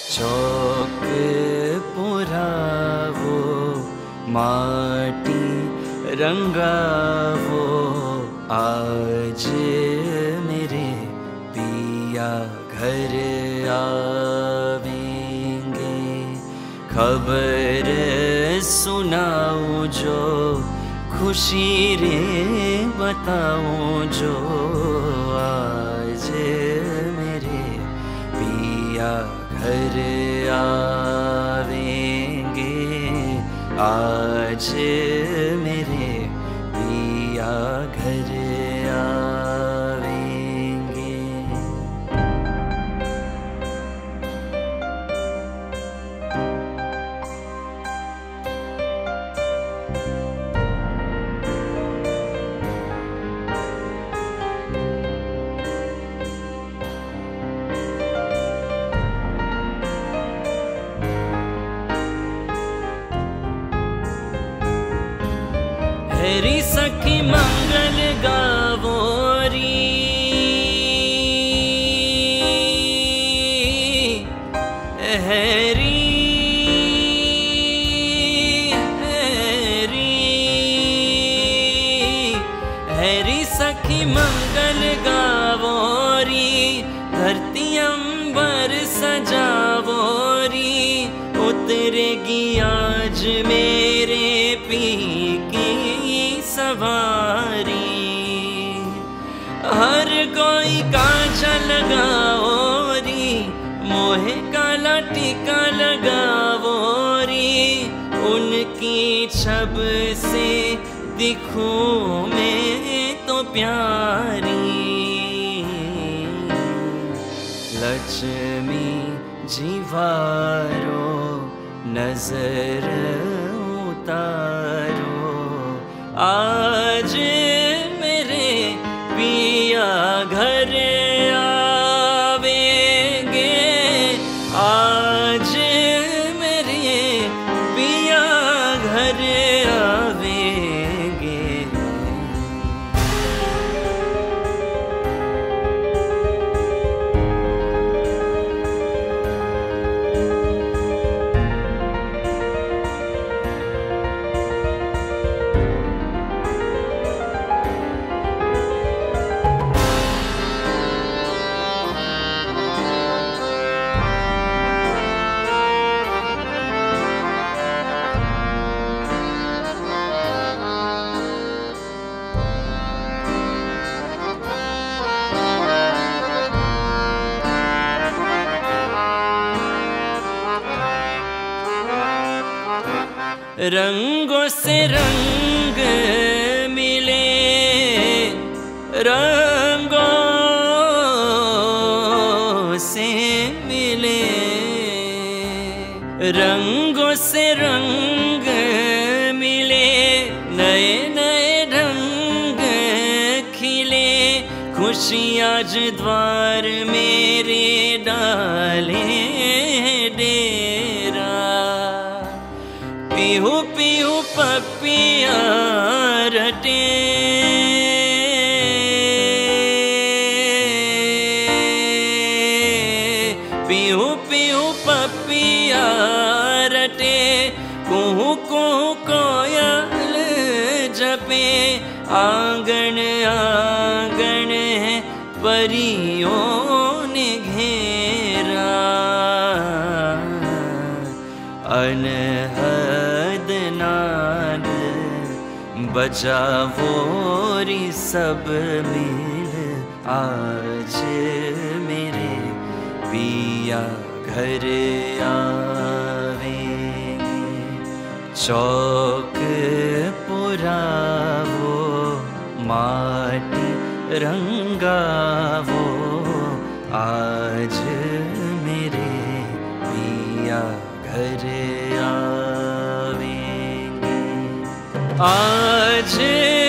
चौक पुरावो माटी रंगावो, आज मेरे पिया घर आवेंगे। खबर सुनाऊं जो, खुशी रे बताऊं जो, आज मेरे पिया घर आवेंगे। आज मेरे पिया घर आवेंगे। हरी सखी मंगल गावोरी, हरी हरी हरी सखी मंगल गावोरी, धरती अंबर सजावोरी। उतरेगी आज मेरे पी की सवारी, हर कोई कांचा लगाओरी, मोहे काला टीका लगाओरी। उनकी छब से दिखूं मैं तो प्यारी, लक्ष्मी जीवारो नजर उतारो। आज मेरे पिया घर आवेंगे, आज मेरे पिया घर आवेंगे। रंगों से रंग मिले, रंगों से मिले, रंगों से रंग मिले। नए नए ढंग खिले, खुशी आज द्वार मेरे डाले डेरा। पीहू पीहू पपिया रटे, पीहू पीहू पपिया रटे। कुहू कुहू कोयल जपे, आंगन आंगन है परियों ने घेरा। अनहद नाद बजावोरी सब मिल, आज मेरे पिया घर आवेंगे। चौक पुरावो माटी रंगावो, आज मेरे पिया घर आवेंगे। आज